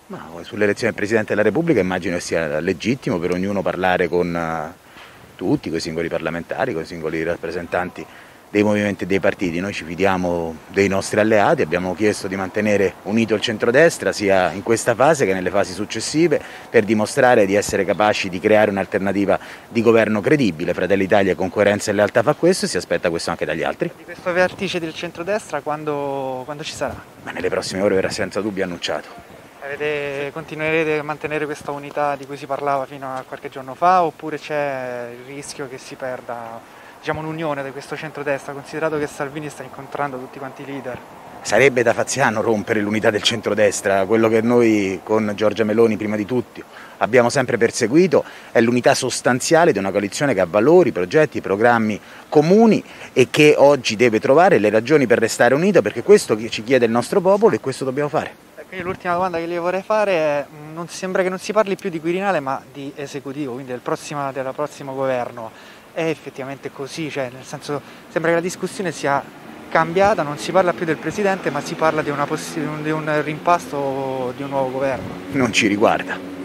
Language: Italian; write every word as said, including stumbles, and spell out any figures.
Ma sull'elezione del Presidente della Repubblica immagino che sia legittimo per ognuno parlare con eh, tutti, con i singoli parlamentari, con i singoli rappresentanti dei movimenti e dei partiti. Noi ci fidiamo dei nostri alleati, abbiamo chiesto di mantenere unito il centrodestra sia in questa fase che nelle fasi successive per dimostrare di essere capaci di creare un'alternativa di governo credibile. Fratelli d'Italia con coerenza e lealtà fa questo e si aspetta questo anche dagli altri. Di questo vertice del centrodestra quando, quando ci sarà? Ma nelle prossime ore verrà senza dubbio annunciato. Avete, continuerete a mantenere questa unità di cui si parlava fino a qualche giorno fa, oppure c'è il rischio che si perda, diciamo, l'unione di questo centrodestra, considerato che Salvini sta incontrando tutti quanti i leader? Sarebbe da faziano rompere l'unità del centrodestra, quello che noi con Giorgia Meloni prima di tutti abbiamo sempre perseguito è l'unità sostanziale di una coalizione che ha valori, progetti, programmi comuni e che oggi deve trovare le ragioni per restare unita, perché questo ci chiede il nostro popolo e questo dobbiamo fare. L'ultima domanda che le vorrei fare è, non sembra che non si parli più di Quirinale ma di esecutivo, quindi del prossimo, del prossimo governo. È effettivamente così? Cioè, nel senso, sembra che la discussione sia cambiata, non si parla più del Presidente ma si parla di, una possi- di un rimpasto di un nuovo governo. Non ci riguarda.